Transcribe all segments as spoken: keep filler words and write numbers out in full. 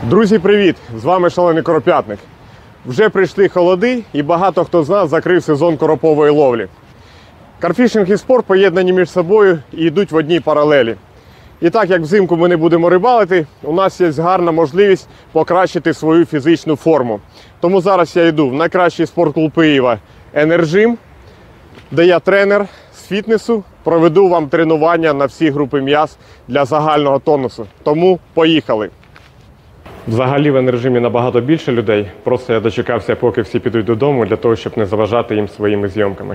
Друзі, привіт! З вами Шалений Коропятник. Вже прийшли холоди і багато хто з нас закрив сезон коропової ловлі. Карфішинг і спорт поєднані між собою і йдуть в одній паралелі. І так як взимку ми не будемо рибалити, у нас є гарна можливість покращити свою фізичну форму. Тому зараз я йду в найкращий спортклуб Києва «Енержим», де я тренер з фітнесу, проведу вам тренування на всі групи м'яз для загального тонусу. Тому поїхали! Взагалі в «Енержимі» набагато більше людей, просто я дочекався, поки всі підуть додому, для того, щоб не заважати їм своїми зйомками.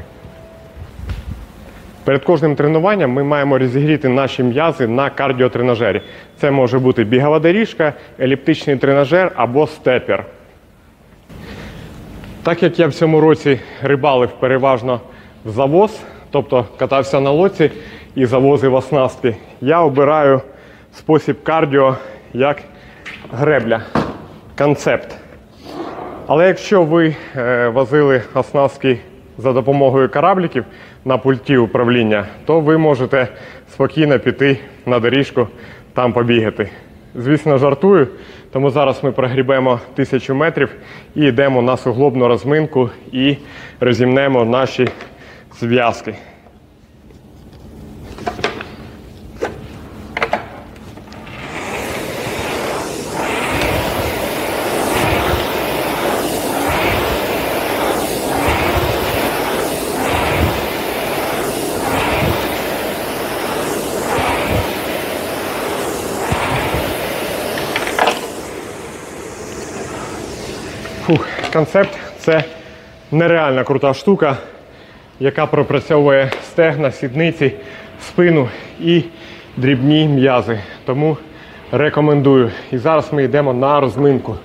Перед кожним тренуванням ми маємо розігріти наші м'язи на кардіотренажері. Це може бути бігова доріжка, еліптичний тренажер або степер. Так як я в цьому році рибалив переважно в завоз, тобто катався на лодці і завозив оснастки, я обираю спосіб кардіо як гребля, концепт. Але якщо ви е, возили оснастки за допомогою корабліків на пульті управління, то ви можете спокійно піти на доріжку, там побігати. Звісно, жартую, тому зараз ми прогрібемо тисячу метрів і йдемо на суглобну розминку і розімнемо наші зв'язки. Фух, концепт – це нереально крута штука, яка пропрацьовує стегна, сідниці, спину і дрібні м'язи. Тому рекомендую. І зараз ми йдемо на розминку.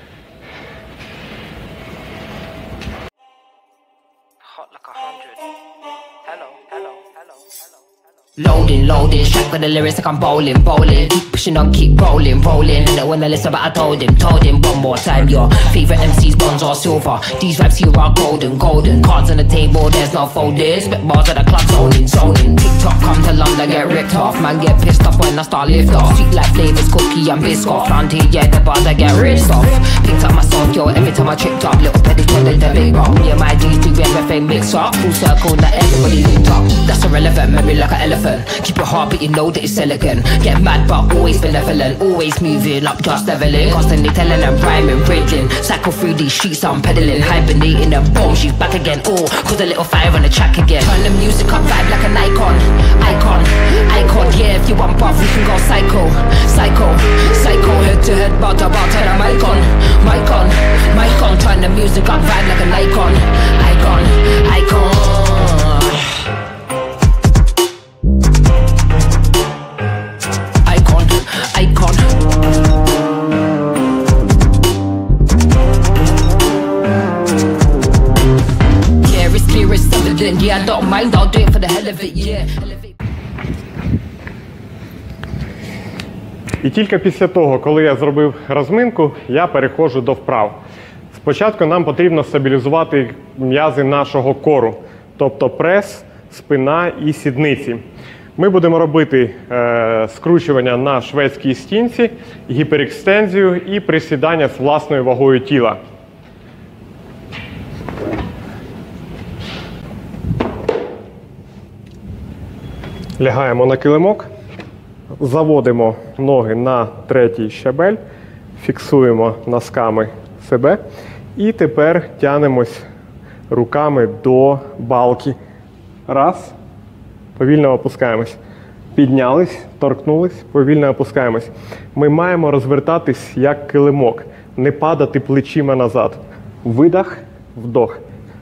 Loading, loading, straight for the lyrics like I'm bowling, bowling. Keep pushing on, keep rolling, rolling. And when I listen, but I told him, told him one more time. Your favorite M Cs, bronze or silver. These raps here are golden, golden. Cards on the table, there's no folding. Spit bars at the club, zoning, zoning. TikTok come to London, get ripped off. Man get pissed off when I start lift off. Sweet like flavors, cookie and biscuit. Planted, yeah, the bars I get ripped off. Picked up my song, yo, every time I tripped up. Little petty told the big rock. Me and my G's do everything mix up. Full circle, now everybody linked up. That's irrelevant, memory like an elephant. Keep your heart, but you know that it's elegant. Get mad, but always benevolent. Always moving up, just leveling. Constantly telling and rhyming, bridging. Cycle through these streets, I'm pedaling. Hibernating and boom, she's back again. Oh, cause a little fire on the track again. Turn the music up, vibe like an icon. Icon, icon, yeah, if you want buff, we can go psycho. Psycho, psycho, head to head, bout to bout, turn the mic on. Mic on, mic on. Turn the music up, vibe like an icon. Icon, icon. Yeah, I don't mind, I'll do it for the hell of it, yeah. І тільки після того, коли я зробив розминку, я переходжу до вправ. Спочатку нам потрібно стабілізувати м'язи нашого кору, тобто прес, спина і сідниці. Ми будемо робити е, скручування на шведській стінці, гіперекстензію і присідання з власною вагою тіла. Лягаємо на килимок, заводимо ноги на третій щабель, фіксуємо носками себе і тепер тянемось руками до балки. Раз, повільно опускаємось. Піднялись, торкнулись, повільно опускаємось. Ми маємо розвертатись як килимок, не падати плечима назад. Видох, вдох.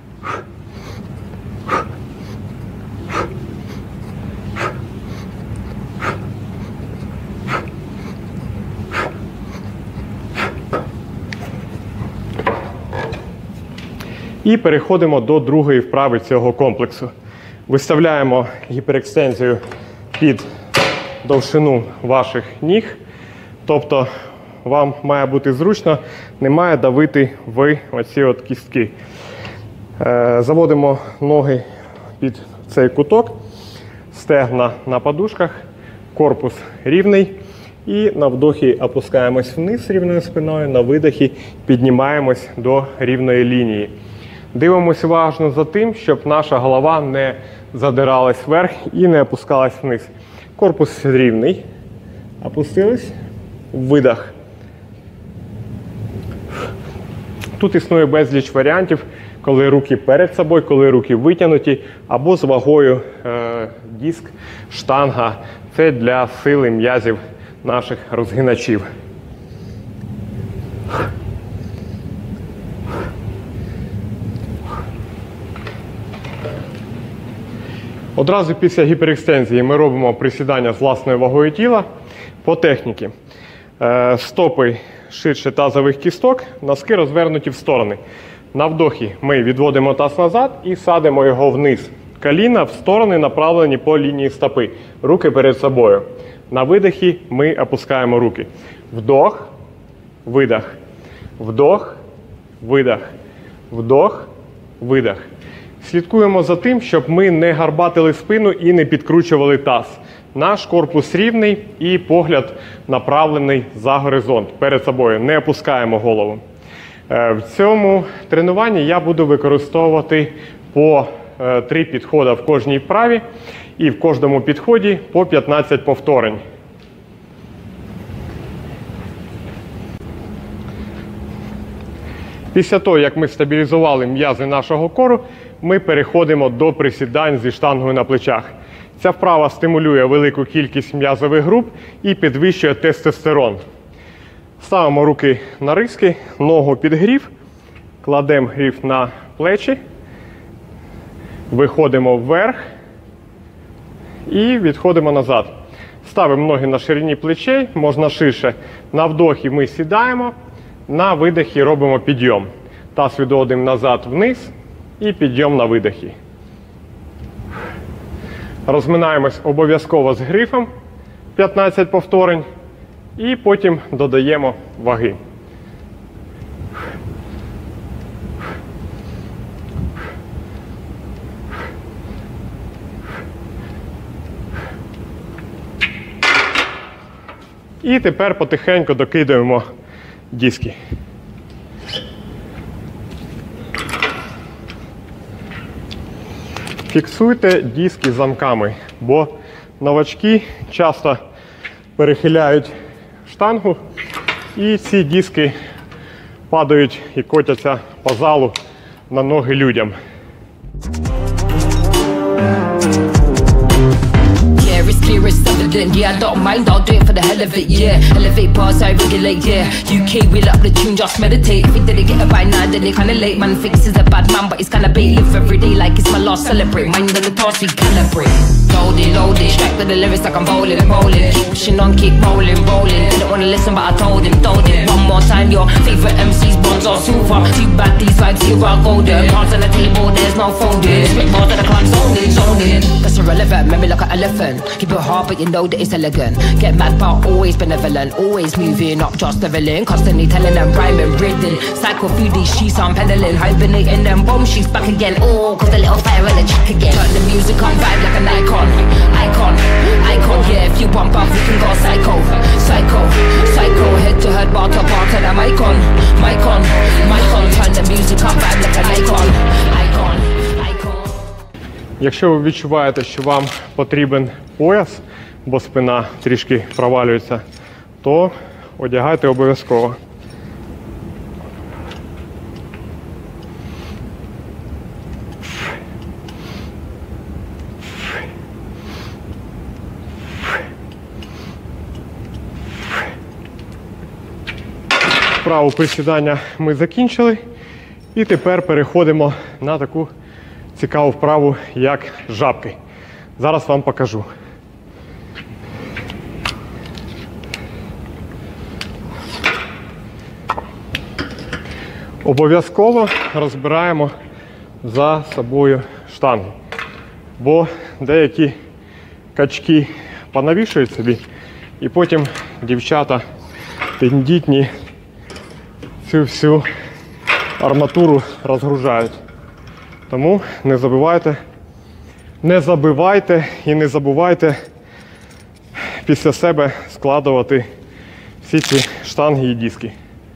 І переходимо до другої вправи цього комплексу. Виставляємо гіперекстензію під довжину ваших ніг. Тобто вам має бути зручно, не має давити в оці от кістки. Заводимо ноги під цей куток, стегна на подушках, корпус рівний І на вдохі опускаємось вниз рівною спиною, на видохі піднімаємось до рівної лінії. Дивимося уважно за тим, щоб наша голова не задиралась вверх і не опускалась вниз. Корпус рівний. Опустились. Видох. Тут існує безліч варіантів, коли руки перед собою, коли руки витягнуті, або з вагою е, диск, штанга. Це для сили м'язів наших розгиначів. Одразу після гіперекстензії ми робимо присідання з власною вагою тіла. По техніці. Е, стопи ширше тазових кісток, носки розвернуті в сторони. На вдохі ми відводимо таз назад і садимо його вниз. Коліна в сторони направлені по лінії стопи. Руки перед собою. На видохі ми опускаємо руки. Вдох, видох. Вдох, видох. Вдох, видох. Слідкуємо за тим, щоб ми не гарбатили спину і не підкручували таз. Наш корпус рівний і погляд направлений за горизонт перед собою. Не опускаємо голову. В цьому тренуванні я буду використовувати по три підходи в кожній вправі і в кожному підході по п'ятнадцять повторень. Після того, як ми стабілізували м'язи нашого кору, ми переходимо до присідань зі штангою на плечах. Ця вправа стимулює велику кількість м'язових груп і підвищує тестостерон. Ставимо руки на риски, ногу під грів, кладемо грів на плечі, виходимо вверх і відходимо назад. Ставимо ноги на ширині плечей, можна ширше. На вдохі ми сідаємо, на видохі робимо підйом. Таз відводимо назад вниз і підйом на видохі. Розминаємось обов'язково з грифом п'ятнадцять повторень і потім додаємо ваги. І тепер потихеньку докидаємо диски. Фіксуйте диски замками, бо новачки часто перехиляють штангу і ці диски падають і котяться по залу на ноги людям. Clear as evident, yeah, I don't mind, I'll do it for the hell of it, yeah. Elevate past, I regulate, yeah. U K, wheel up the tune, just meditate. Think that they get it by now, then they kinda late. Man thinks he's a bad man, but he's kinda bait. Live every day like it's my last, celebrate. Mind on the task, we calibrate. Loaded, loaded, strapped to the lyrics like I'm bowling, bowling. Keep pushing on, keep rolling, rolling. Didn't wanna listen, but I told him, told him. One more time, your favorite M Cs, bronze or silver. Too bad these vibes here are golden. Cards on the table, there's no folding. Spit bars that I can't zone in, zone in. That's irrelevant, memory like an elephant. Keep it hard, but you know that it's elegant. Get mad, but always benevolent. Always moving up, just leveling. Constantly telling them rhyming, breathing. Cycle through these streets, I'm pedaling. Hibernating them bombs, she's back again. Oh, cause the little fire in the check again. Turn the music on, vibe like an icon. Icon, icon, yeah, if you bump off, we can go psycho. Psycho, psycho, head to head, bar to bar, to the mic on. Mic on, mic on. Turn the music on, vibe like an icon. Icon, icon. Якщо ви відчуваєте, що вам потрібен пояс, бо спина трішки провалюється, то одягайте обов'язково. Вправу присідання ми закінчили. І тепер переходимо на таку цікаву вправу, як жабки. Зараз вам покажу. Обов'язково розбираємо за собою штангу, бо деякі качки понавішують собі, і потім дівчата тендітні цю всю арматуру розгружають. Тому не забувайте, не забивайте і не забувайте після себе складувати всі ці штанги і диски.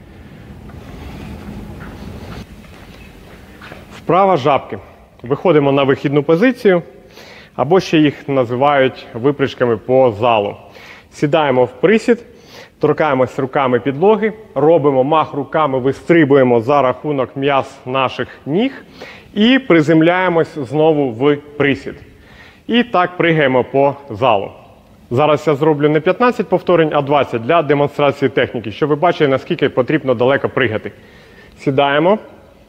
Вправа жабки. Виходимо на вихідну позицію, або ще їх називають випрыжками по залу. Сідаємо в присід, торкаємось руками підлоги, робимо мах руками, вистрибуємо за рахунок м'яз наших ніг і приземляємось знову в присід. І так пригаємо по залу. Зараз я зроблю не п'ятнадцять повторень, а двадцять для демонстрації техніки, щоб ви бачили, наскільки потрібно далеко пригати. Сідаємо.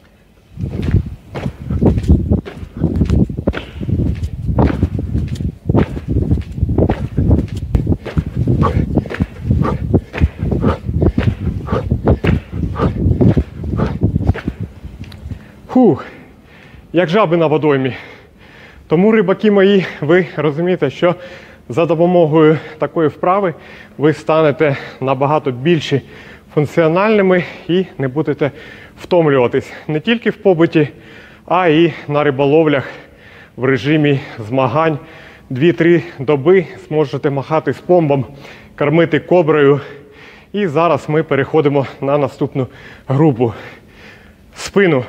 Фух, як жаби на водоймі. Тому, рибаки мої, ви розумієте, що за допомогою такої вправи ви станете набагато більш функціональними і не будете втомлюватись не тільки в побуті, а і на риболовлях в режимі змагань. дві-три доби зможете махати з помбом, кормити коброю. І зараз ми переходимо на наступну групу – спину.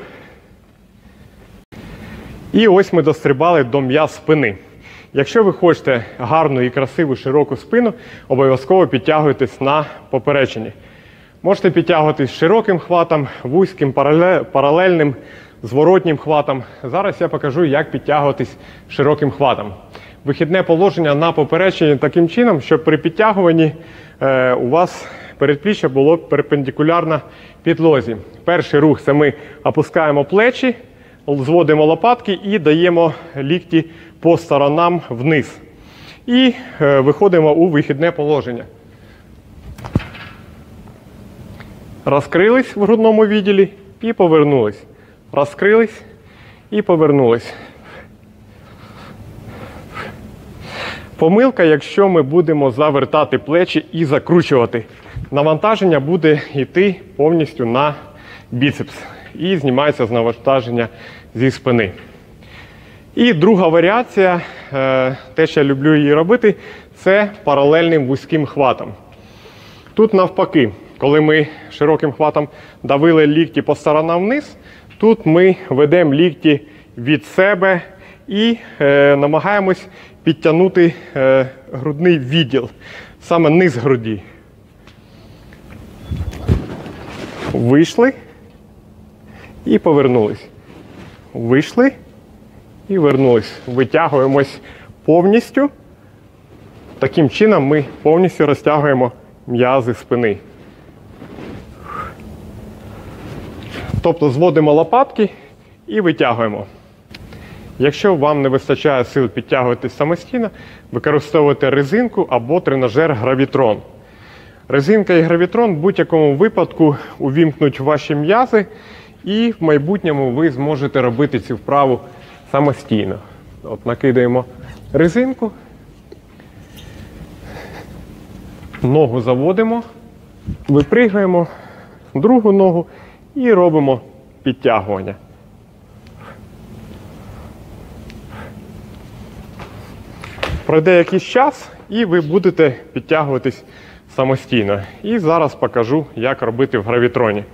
І ось ми дострибали до м'яз спини. Якщо ви хочете гарну і красиву широку спину, обов'язково підтягуйтесь на поперечині. Можете підтягуватись широким хватом, вузьким, паралельним, зворотнім хватом. Зараз я покажу, як підтягуватись широким хватом. Вихідне положення на поперечині таким чином, щоб при підтягуванні е, у вас передпліччя було перпендикулярно підлозі. Перший рух – це ми опускаємо плечі, зводимо лопатки і даємо лікті по сторонам вниз. І е, виходимо у вихідне положення. Розкрились в грудному відділі і повернулись. Розкрились і повернулись. Помилка, якщо ми будемо завертати плечі і закручувати. Навантаження буде йти повністю на біцепс. І знімається з навантаження зі спини. І друга варіація, те, що я люблю її робити, це паралельним вузьким хватом. Тут навпаки, коли ми широким хватом давили лікті по сторонам вниз, тут ми ведемо лікті від себе і е, намагаємось підтягнути е, грудний відділ, саме низ груді. Вийшли і повернулись. Вийшли і вернулись. Витягуємось повністю. Таким чином ми повністю розтягуємо м'язи спини. Тобто зводимо лопатки і витягуємо. Якщо вам не вистачає сил підтягуватись самостійно, використовуйте резинку або тренажер гравітрон. Резинка і гравітрон в будь-якому випадку увімкнуть ваші м'язи, і в майбутньому ви зможете робити цю вправу самостійно. От накидаємо резинку, ногу заводимо, випригуємо, другу ногу і робимо підтягування. Пройде якийсь час і ви будете підтягуватись самостійно. І зараз покажу, як робити в гравітроні.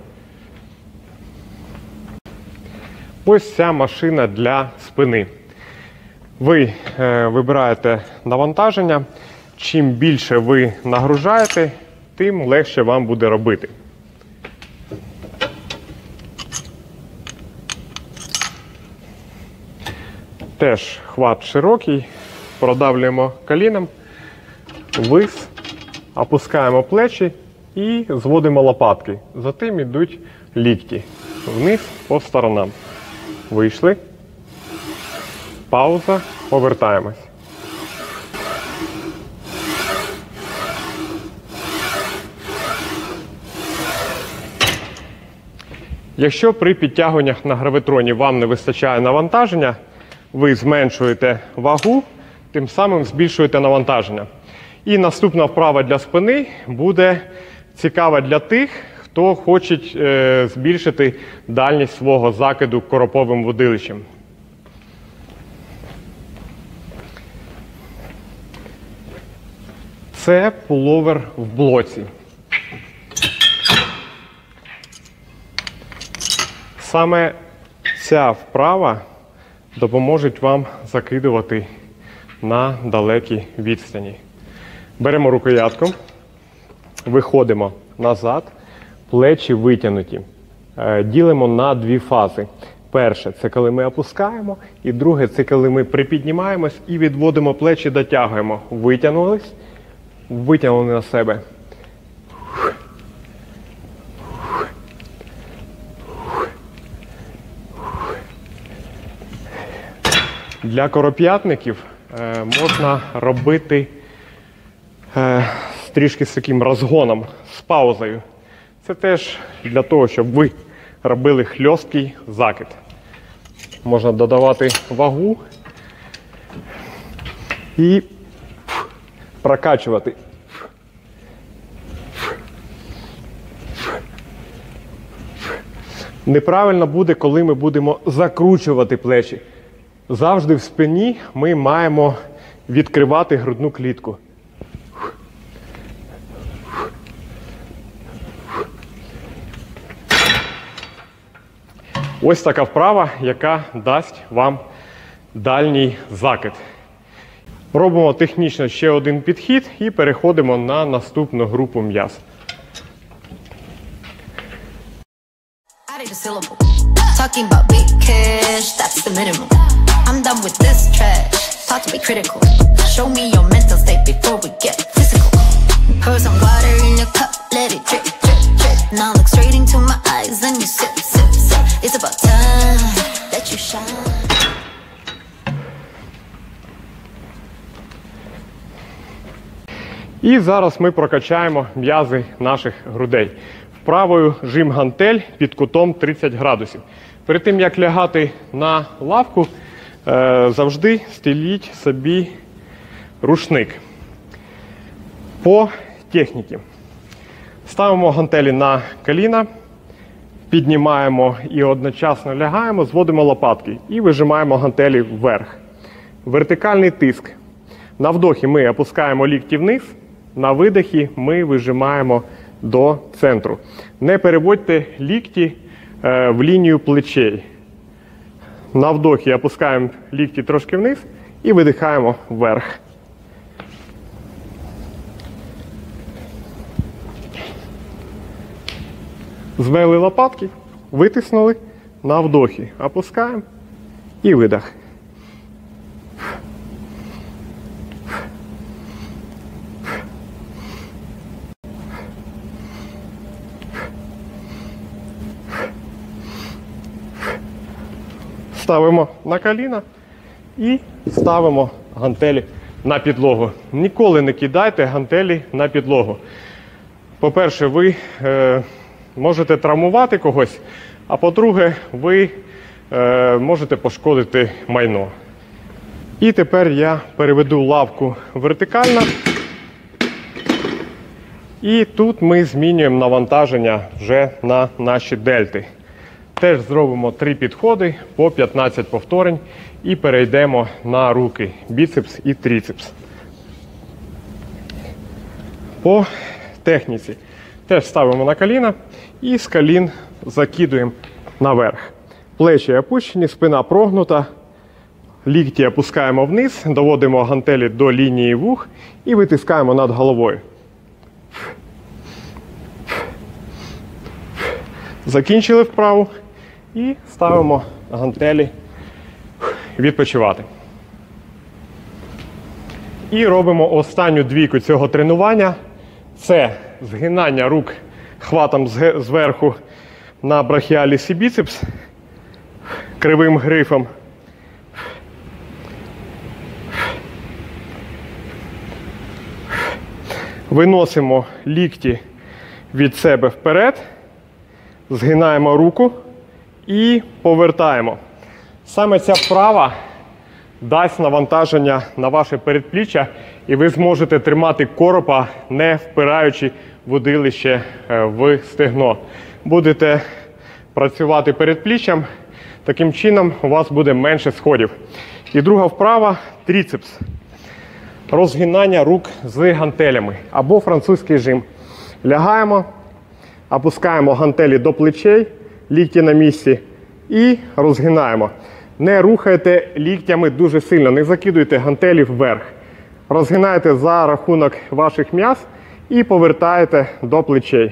Ось ця машина для спини. Ви е, вибираєте навантаження. Чим більше ви нагружаєте, тим легше вам буде робити. Теж хват широкий. Продавлюємо коліном, вниз, опускаємо плечі і зводимо лопатки. Затим йдуть лікті. Вниз по сторонам. Вийшли. Пауза. Повертаємось. Якщо при підтягуваннях на гравітроні вам не вистачає навантаження, ви зменшуєте вагу, тим самим збільшуєте навантаження. І наступна вправа для спини буде цікава для тих, хто хоче е, збільшити дальність свого закиду короповим вудилищем. Це пуловер в блоці. Саме ця вправа допоможе вам закидувати на далекі відстані. Беремо рукоятку, виходимо назад, плечі витягнуті. Ділимо на дві фази. Перше – це коли ми опускаємо, і друге – це коли ми припіднімаємось і відводимо плечі, дотягуємо. Витягнулись, витягнули на себе. Для короп'ятників е, можна робити е, трішки з таким розгоном, з паузою. Це теж для того, щоб ви робили хльосткий закид. Можна додавати вагу і прокачувати. Неправильно буде, коли ми будемо закручувати плечі. Завжди в спині ми маємо відкривати грудну клітку. Ось така вправа, яка дасть вам дальній закид. Робимо технічно ще один підхід і переходимо на наступну групу м'яз. Talking about big cash, that's the minimum. I'm done with this trash, thought to be critical. Show me your mental state before we get physical. Pour some water in your cup, let it drip, drip, drip. Now look straight into my eyes, then you sip, sip, sip. It's about time that you shine. І зараз ми прокачаємо м'язи наших грудей. Вправою жим гантель під кутом тридцять градусів. Перед тим, як лягати на лавку, завжди стеліть собі рушник. По техніці. Ставимо гантелі на коліна, піднімаємо і одночасно лягаємо, зводимо лопатки і вижимаємо гантелі вверх. Вертикальний тиск. На вдохі ми опускаємо лікті вниз, на видохі ми вижимаємо до центру. Не переводьте лікті е, в лінію плечей. На вдохі опускаємо лікті трошки вниз і видихаємо вверх. Звели лопатки, витиснули, на вдохі опускаємо і видих. Ставимо на коліна і ставимо гантелі на підлогу. Ніколи не кидайте гантелі на підлогу. По-перше, ви е, можете травмувати когось, а по-друге, ви е, можете пошкодити майно. І тепер я переведу лавку вертикально. І тут ми змінюємо навантаження вже на наші дельти. Теж зробимо три підходи по п'ятнадцять повторень і перейдемо на руки, біцепс і трицепс. По техніці. Теж ставимо на коліна і з колін закидуємо наверх. Плечі опущені, спина прогнута, лікті опускаємо вниз, доводимо гантелі до лінії вух і витискаємо над головою. Закінчили вправу. І ставимо гантелі відпочивати. І робимо останню двійку цього тренування. Це згинання рук хватом зверху на брахіаліс і біцепс кривим грифом. Виносимо лікті від себе вперед, згинаємо руку і повертаємо. Саме ця вправа дасть навантаження на ваше передпліччя, і ви зможете тримати коропа, не впираючи вудилище в стегно. Будете працювати передпліччям, таким чином у вас буде менше сходів. І друга вправа – трицепс. Розгинання рук з гантелями або французький жим. Лягаємо, опускаємо гантелі до плечей, лікті на місці, І розгинаємо. Не рухайте ліктями дуже сильно, не закидуйте гантелі вверх. Розгинаєте за рахунок ваших м'яз і повертаєте до плечей.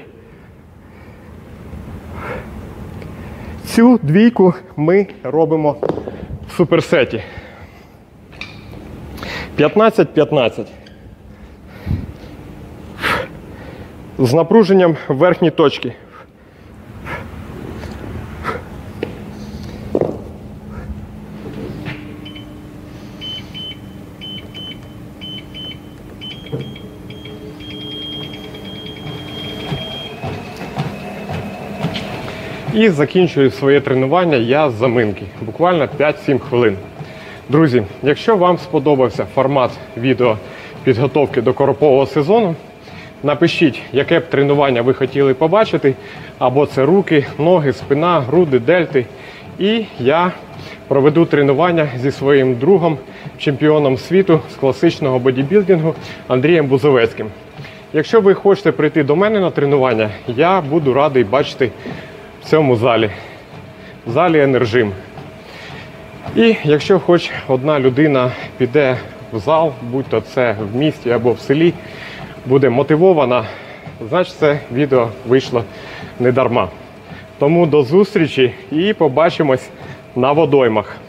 Цю двійку ми робимо в суперсеті. п'ятнадцять п'ятнадцять. З напруженням в верхній точці. І закінчую своє тренування я з заминки. Буквально п'ять-сім хвилин. Друзі, якщо вам сподобався формат відео підготовки до коропового сезону, напишіть, яке б тренування ви хотіли побачити, або це руки, ноги, спина, груди, дельти. І я проведу тренування зі своїм другом, чемпіоном світу з класичного бодібілдингу Андрієм Бузовецьким. Якщо ви хочете прийти до мене на тренування, я буду радий бачити в цьому залі. В залі Енержим. І якщо хоч одна людина піде в зал, будь-то це в місті або в селі, буде мотивована, значить це відео вийшло не дарма. Тому до зустрічі і побачимось на водоймах.